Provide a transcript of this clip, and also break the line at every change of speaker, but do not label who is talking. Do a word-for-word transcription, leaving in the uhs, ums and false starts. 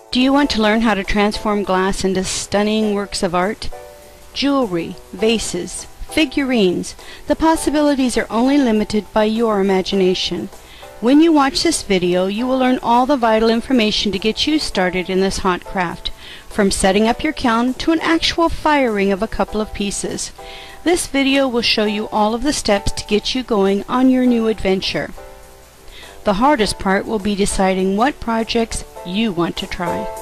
Do you want to learn how to transform glass into stunning works of art? Jewelry, vases, figurines. The possibilities are only limited by your imagination. When you watch this video, you will learn all the vital information to get you started in this hot craft, from setting up your kiln to an actual firing of a couple of pieces. This video will show you all of the steps to get you going on your new adventure. The hardest part will be deciding what projects you want to try.